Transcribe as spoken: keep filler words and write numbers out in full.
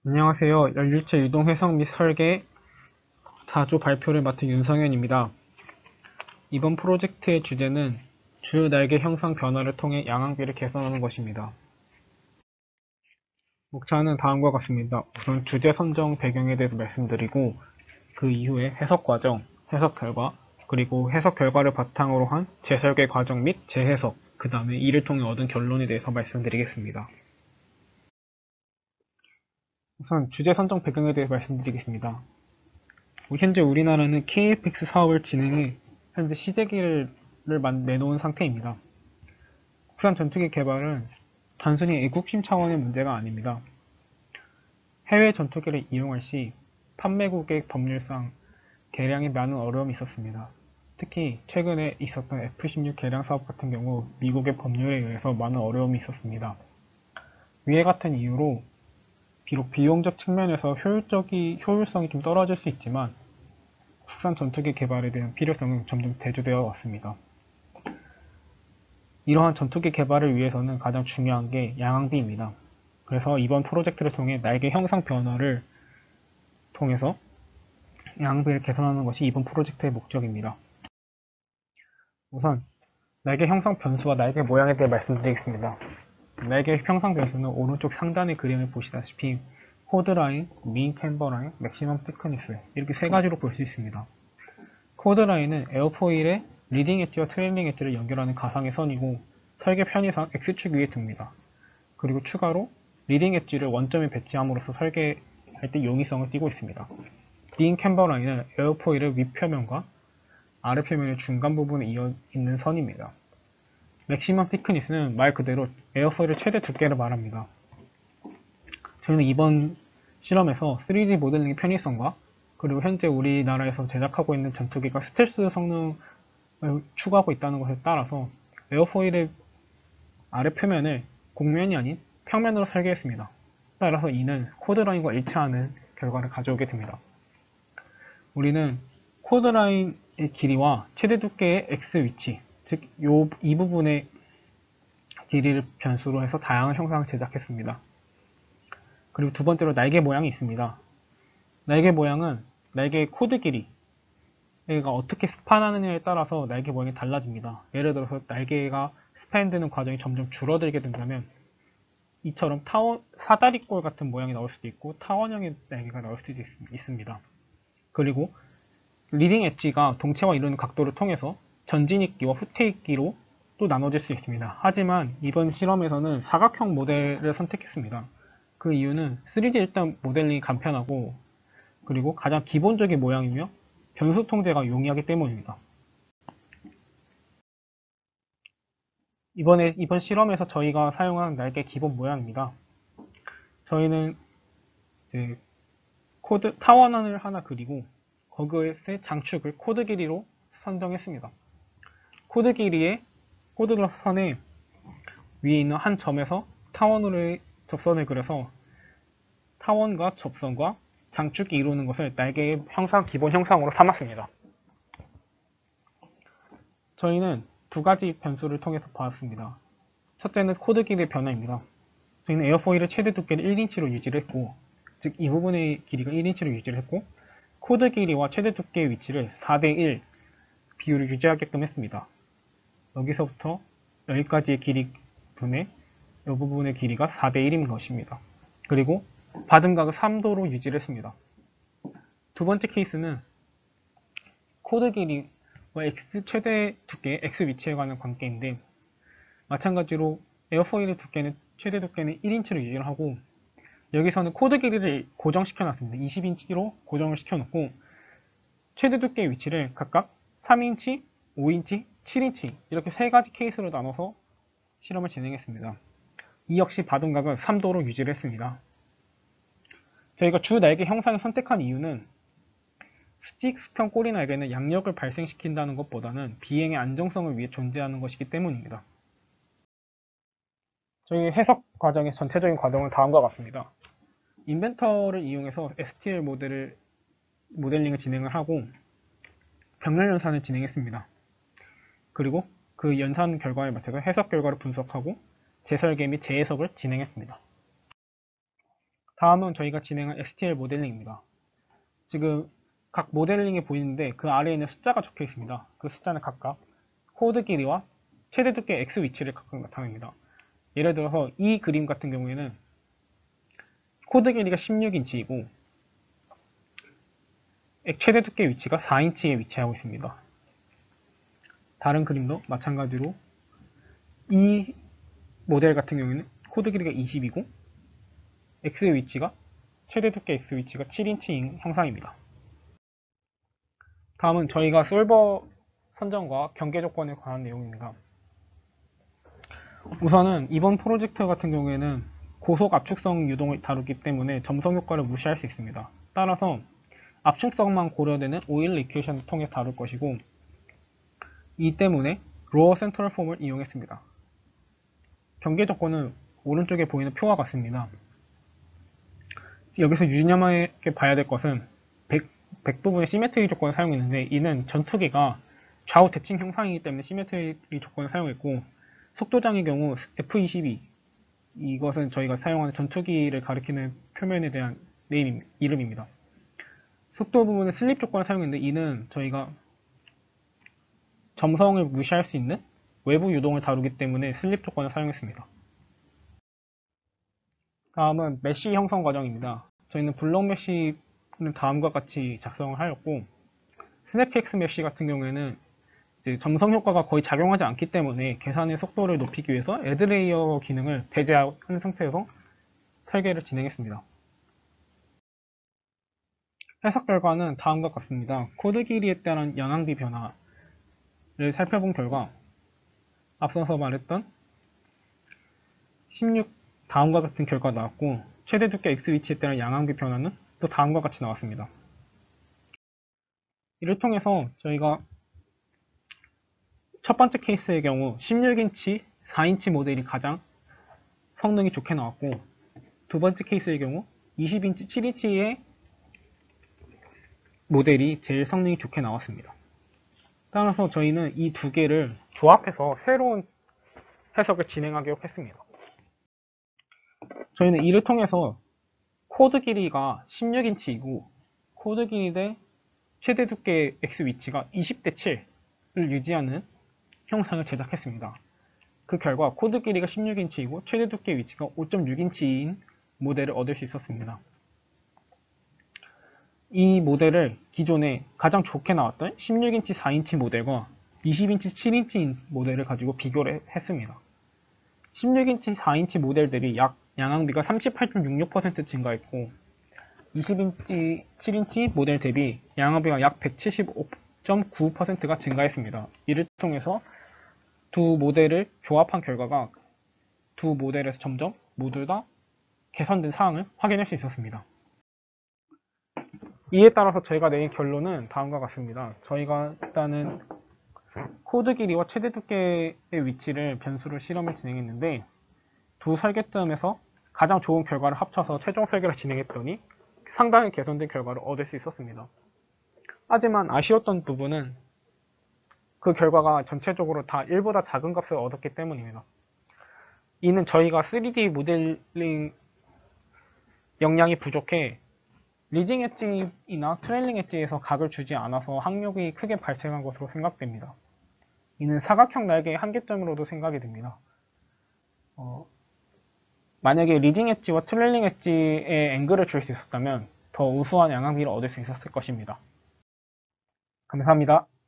안녕하세요. 연료체 유동 해석 및 설계 사 조 발표를 맡은 윤성현입니다. 이번 프로젝트의 주제는 주 날개 형상 변화를 통해 양항비를 개선하는 것입니다. 목차는 다음과 같습니다. 우선 주제 선정 배경에 대해서 말씀드리고 그 이후에 해석 과정, 해석 결과, 그리고 해석 결과를 바탕으로 한 재설계 과정 및 재해석, 그 다음에 이를 통해 얻은 결론에 대해서 말씀드리겠습니다. 우선 주제 선정 배경에 대해서 말씀드리겠습니다. 현재 우리나라는 케이에프엑스 사업을 진행해 현재 시제기를 내놓은 상태입니다. 국산 전투기 개발은 단순히 애국심 차원의 문제가 아닙니다. 해외 전투기를 이용할 시 판매국의 법률상 개량에 많은 어려움이 있었습니다. 특히 최근에 있었던 에프 십육 개량 사업 같은 경우 미국의 법률에 의해서 많은 어려움이 있었습니다. 위와 같은 이유로 비록 비용적 측면에서 효율적이, 효율성이 좀 떨어질 수 있지만 국산 전투기 개발에 대한 필요성은 점점 대두되어 왔습니다. 이러한 전투기 개발을 위해서는 가장 중요한 게 양항비입니다. 그래서 이번 프로젝트를 통해 날개 형상 변화를 통해서 양항비를 개선하는 것이 이번 프로젝트의 목적입니다. 우선 날개 형상 변수와 날개 모양에 대해 말씀드리겠습니다. 날개 형상 변수는 오른쪽 상단의 그림을 보시다시피 코드라인, 민 캠버라인, 맥시멈 티크니스 이렇게 세 가지로 볼 수 있습니다. 코드라인은 에어포일의 리딩 엣지와 트레일링 엣지를 연결하는 가상의 선이고 설계 편의상 X축 위에 둡니다. 그리고 추가로 리딩 엣지를 원점에 배치함으로써 설계할 때 용이성을 띠고 있습니다. 린 캠버 라인은 에어포일의 윗표면과 아래표면의 중간 부분에 이어 있는 선입니다. 맥시멈 티크니스는 말 그대로 에어포일의 최대 두께를 말합니다. 저희는 이번 실험에서 쓰리디 모델링의 편의성과 그리고 현재 우리나라에서 제작하고 있는 전투기가 스텔스 성능을 추구하고 있다는 것에 따라서 에어포일의 아래 표면을 곡면이 아닌 평면으로 설계했습니다. 따라서 이는 코드라인과 일치하는 결과를 가져오게 됩니다. 우리는 코드라인의 길이와 최대 두께의 X 위치, 즉 이 부분의 길이를 변수로 해서 다양한 형상을 제작했습니다. 그리고 두 번째로 날개 모양이 있습니다. 날개 모양은 날개의 코드 길이, 얘가 어떻게 스판하느냐에 따라서 날개 모양이 달라집니다. 예를 들어서 날개가 스팬되는 과정이 점점 줄어들게 된다면 이처럼 타원, 사다리꼴 같은 모양이 나올 수도 있고 타원형의 날개가 나올 수도 있, 있습니다. 그리고 리딩 엣지가 동체와 이루는 각도를 통해서 전진입기와 후퇴입기로 또 나눠질 수 있습니다. 하지만 이번 실험에서는 사각형 모델을 선택했습니다. 그 이유는 쓰리디 일단 모델링이 간편하고 그리고 가장 기본적인 모양이며 변수 통제가 용이하기 때문입니다. 이번에 이번 실험에서 저희가 사용한 날개 기본 모양입니다. 저희는 코드 타원을 하나 그리고 거기에 장축을 코드 길이로 선정했습니다. 코드 길이의 코드 선에 위에 있는 한 점에서 타원으로의 접선을 그려서 타원과 접선과 장축이 이루는 것을 날개의 형상, 기본 형상으로 삼았습니다. 저희는 두 가지 변수를 통해서 봤습니다. 첫째는 코드 길이의 변화입니다. 저희는 에어포일의 최대 두께를 일 인치로 유지를 했고, 즉 이 부분의 길이가 일 인치로 유지를 했고, 코드 길이와 최대 두께의 위치를 사 대 일 비율을 유지하게끔 했습니다. 여기서부터 여기까지의 길이 분의 이 부분의 길이가 사 대 일인 것입니다. 그리고 받은 각을 삼 도로 유지를 했습니다. 두 번째 케이스는 코드 길이와 X 최대 두께, X 위치에 관한 관계인데 마찬가지로 에어포일의 두께는 최대 두께는 일 인치로 유지를 하고 여기서는 코드 길이를 고정시켜 놨습니다. 이십 인치로 고정을 시켜 놓고 최대 두께의 위치를 각각 삼 인치, 오 인치, 칠 인치 이렇게 세 가지 케이스로 나눠서 실험을 진행했습니다. 이 역시 받은 각을 삼 도로 유지를 했습니다. 저희가 주 날개 형상을 선택한 이유는 수직 수평 꼬리 날개는 양력을 발생시킨다는 것보다는 비행의 안정성을 위해 존재하는 것이기 때문입니다. 저희 해석 과정의 전체적인 과정은 다음과 같습니다. 인벤터를 이용해서 에스티엘 모델을, 모델링을 진행을 하고 병렬 연산을 진행했습니다. 그리고 그 연산 결과에 맞춰서 해석 결과를 분석하고 재설계 및 재해석을 진행했습니다. 다음은 저희가 진행한 에스티엘 모델링입니다. 지금 각 모델링이 보이는데 그 아래에는 숫자가 적혀 있습니다. 그 숫자는 각각 코드 길이와 최대 두께 X 위치를 각각 나타냅니다. 예를 들어서 이 그림 같은 경우에는 코드 길이가 십육 인치이고 최대 두께 위치가 사 인치에 위치하고 있습니다. 다른 그림도 마찬가지로 이 모델 같은 경우에는 코드 길이가 이십이고 X의 위치가 최대 두께 X 위치가 칠 인치인 형상입니다. 다음은 저희가 솔버 선정과 경계 조건에 관한 내용입니다. 우선은 이번 프로젝트 같은 경우에는 고속 압축성 유동을 다루기 때문에 점성 효과를 무시할 수 있습니다. 따라서 압축성만 고려되는 오일 이퀘이션을 통해 다룰 것이고, 이 때문에 로어 센트럴 폼을 이용했습니다. 경계 조건은 오른쪽에 보이는 표와 같습니다. 여기서 유념하게 봐야 될 것은 백, 백 부분의 시메트리 조건을 사용했는데, 이는 전투기가 좌우 대칭 형상이기 때문에 시메트리 조건을 사용했고, 속도장의 경우 에프 이십이, 이것은 저희가 사용하는 전투기를 가리키는 표면에 대한 네임, 이름입니다. 속도 부분은 슬립 조건을 사용했는데, 이는 저희가 점성을 무시할 수 있는 외부 유동을 다루기 때문에 슬립 조건을 사용했습니다. 다음은 메쉬 형성 과정입니다. 저희는 블록 메쉬는 다음과 같이 작성을 하였고, 스냅픽스 메쉬 같은 경우에는 이제 점성 효과가 거의 작용하지 않기 때문에 계산의 속도를 높이기 위해서 애드레이어 기능을 배제한 상태에서 설계를 진행했습니다. 해석 결과는 다음과 같습니다. 코드 길이에 따른 양항비 변화를 살펴본 결과 앞서서 말했던 십육 다음과 같은 결과가 나왔고, 최대 두께 X 위치에 따른 양항비 변화는 또 다음과 같이 나왔습니다. 이를 통해서 저희가 첫 번째 케이스의 경우 십육 인치, 사 인치 모델이 가장 성능이 좋게 나왔고, 두 번째 케이스의 경우 이십 인치, 칠 인치의 모델이 제일 성능이 좋게 나왔습니다. 따라서 저희는 이 두 개를 조합해서 새로운 해석을 진행하기로 했습니다. 저희는 이를 통해서 코드 길이가 십육 인치이고 코드 길이 대 최대 두께 X 위치가 이십 대 칠을 유지하는 형상을 제작했습니다. 그 결과 코드 길이가 십육 인치이고 최대 두께 위치가 오 점 육 인치인 모델을 얻을 수 있었습니다. 이 모델을 기존에 가장 좋게 나왔던 십육 인치, 사 인치 모델과 이십 인치, 칠 인치 모델을 가지고 비교를 했습니다. 십육 인치, 사 인치 모델들이 약 양항비가 삼십팔 점 육육 퍼센트 증가했고, 이십 인치, 칠 인치 모델 대비 양항비가 약 백칠십오 점 구 퍼센트가 증가했습니다. 이를 통해서 두 모델을 조합한 결과가 두 모델에서 점점 모두 다 개선된 사항을 확인할 수 있었습니다. 이에 따라서 저희가 내린 결론은 다음과 같습니다. 저희가 일단은 코드 길이와 최대 두께의 위치를 변수로 실험을 진행했는데, 두 설계점에서 가장 좋은 결과를 합쳐서 최종 설계를 진행했더니 상당히 개선된 결과를 얻을 수 있었습니다. 하지만 아쉬웠던 부분은 그 결과가 전체적으로 다 일보다 작은 값을 얻었기 때문입니다. 이는 저희가 쓰리디 모델링 역량이 부족해 리딩 엣지이나 트레일링 엣지에서 각을 주지 않아서 항력이 크게 발생한 것으로 생각됩니다. 이는 사각형 날개의 한계점으로도 생각이 됩니다. 어, 만약에 리딩 엣지와 트레일링 엣지의 앵글을 줄 수 있었다면 더 우수한 양항비를 얻을 수 있었을 것입니다. 감사합니다.